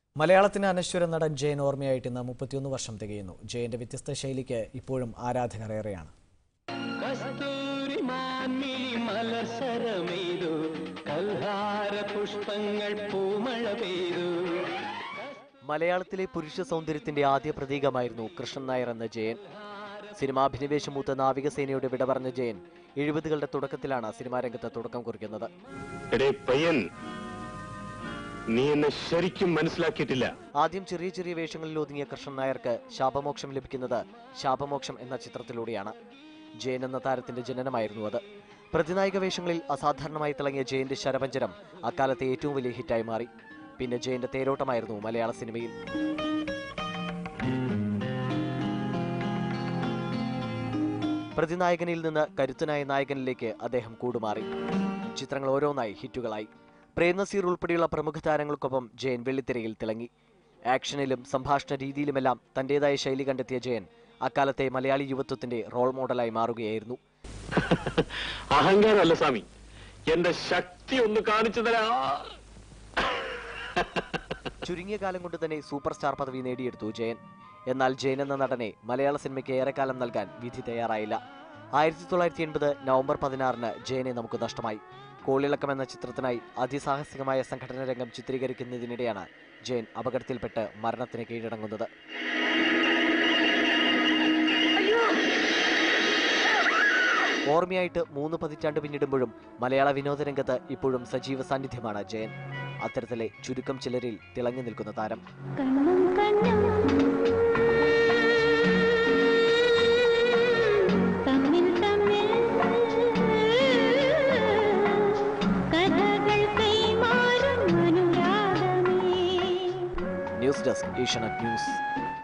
മലയാളത്തിന് അനശ്വര നടൻ ജയൻ ഓർമ്മയായിട്ട് ഇന്ന് 31 വർഷം തികയുന്നു. ജയന്റെ വ്യത്യസ്ത ശൈലിക്ക് ഇപ്പോഴും ആരാധകർ ഏറെയാണ്. മലയാളത്തിലെ പുരുഷ സൗന്ദര്യത്തിന്റെ ആദ്യ പ്രതീകമായിരുന്നു കൃഷ്ണൻ നായർ എന്ന ജയൻ. സിനിമാഭിനിവേശം മൂത്ത നാവികസേനയുടെ വിട പറഞ്ഞ ജയൻ 70കളുടെ തുടക്കത്തിലാണ് സിനിമാ രംഗത്ത് തുടക്കം കുറിക്കുന്നത്. നീ എന്നെ ശരിക്കും മനസ്സിലാക്കിയിട്ടില്ല. ആദ്യം ചെറിയ ചെറിയ വേഷങ്ങളിൽ ഒതുങ്ങിയ കൃഷ്ണൻ നായർക്ക് ശാപമോക്ഷം ലഭിക്കുന്നത് ശാപമോക്ഷം എന്ന ചിത്രത്തിലൂടെയാണ്. ജയൻ എന്ന താരത്തിന്റെ ജനനമായിരുന്നു അത്. പ്രതിനായക വേഷങ്ങളിൽ അസാധാരണമായി തിളങ്ങിയ ജയന്റെ ശരപഞ്ചരം അക്കാലത്തെ ഏറ്റവും വലിയ ഹിറ്റായി മാറി. പിന്നെ ജയന്റെ തേരോട്ടമായിരുന്നു മലയാള സിനിമയിൽ. പ്രതിനായകനിൽ നിന്ന് കരുത്തനായ നായകനിലേക്ക് അദ്ദേഹം കൂടുമാറി. ചിത്രങ്ങൾ ഓരോന്നായി ഹിറ്റുകളായി. പ്രേംനസീർ ഉൾപ്പെടെയുള്ള പ്രമുഖ താരങ്ങൾക്കൊപ്പം ജയൻ വെള്ളിത്തിരയിൽ തിളങ്ങി. ആക്ഷനിലും സംഭാഷണ രീതിയിലുമെല്ലാം തന്റേതായ ശൈലി കണ്ടെത്തിയ ജയൻ അക്കാലത്തെ മലയാളി യുവത്വത്തിന്റെ റോൾ മോഡലായി മാറുകയായിരുന്നു. അഹങ്കാരമല്ല സ്വാമി, എന്റെ ശക്തി ഒന്ന് കാണിച്ചു തരാ. ചുരുങ്ങിയ കാലം കൊണ്ട് തന്നെ സൂപ്പർ സ്റ്റാർ പദവി നേടിയെടുത്തു ജയൻ. എന്നാൽ ജയൻ എന്ന നടനെ മലയാള സിനിമയ്ക്ക് ഏറെക്കാലം നൽകാൻ വിധി തയ്യാറായില്ല. 1980 നവംബർ 16 ജയനെ നമുക്ക് നഷ്ടമായി. കോളിളക്കം എന്ന ചിത്രത്തിനായി അതിസാഹസികമായ സംഘടന രംഗം ചിത്രീകരിക്കുന്നതിനിടെയാണ് ജയൻ അപകടത്തിൽപ്പെട്ട് മരണത്തിന് കീഴടങ്ങുന്നത്. ഓർമ്മയായിട്ട് 3 പതിറ്റാണ്ട് പിന്നിടുമ്പോഴും മലയാള വിനോദ രംഗത്ത് ഇപ്പോഴും സജീവ സാന്നിധ്യമാണ് ജയൻ. അത്തരത്തിലെ ചുരുക്കം ചിലരിൽ തിളങ്ങി നിൽക്കുന്ന താരം. News desk, Asianet news.